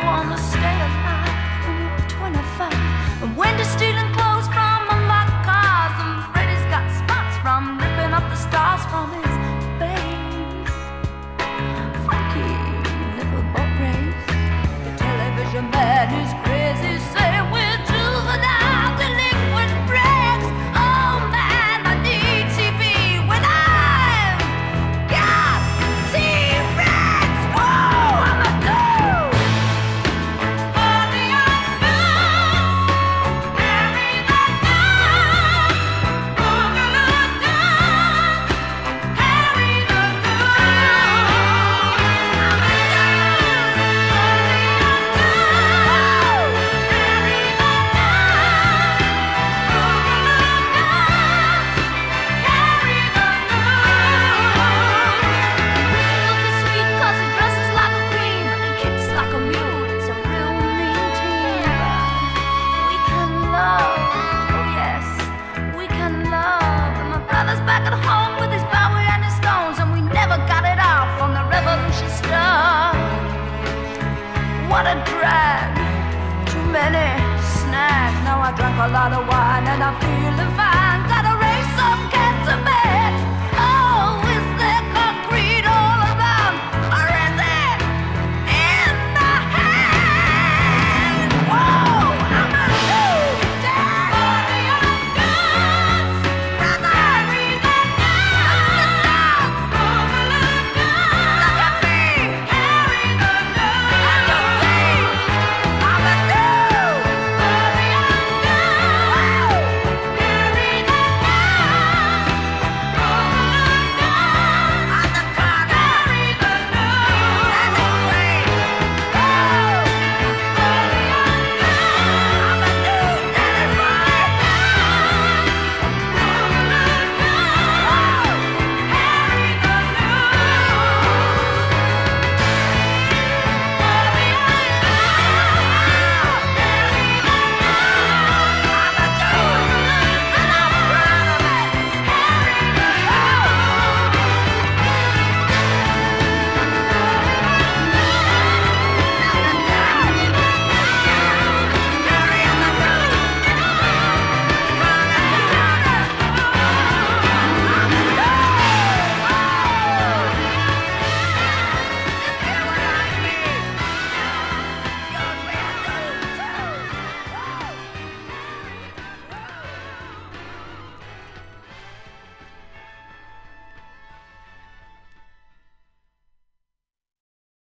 wanna stay alive when you're 25. And Wendy's stealing clothes from unlocked cars, and Freddy's got spots from ripping up the stars from his face. Funky little boat race. The television man is crazy, say we're juvenile delinquent breaks. Oh man, I need TV when I've got T-Rex. Oh, I'm a dude. Party on bus, carry the gun. Boogaloo done, carry the gun. I'm a dude. Back at home with his Bowie and his Stones, and we never got it off on the revolution stuff. What a drag, too many snacks. Now I drank a lot of wine and I'm feeling fine.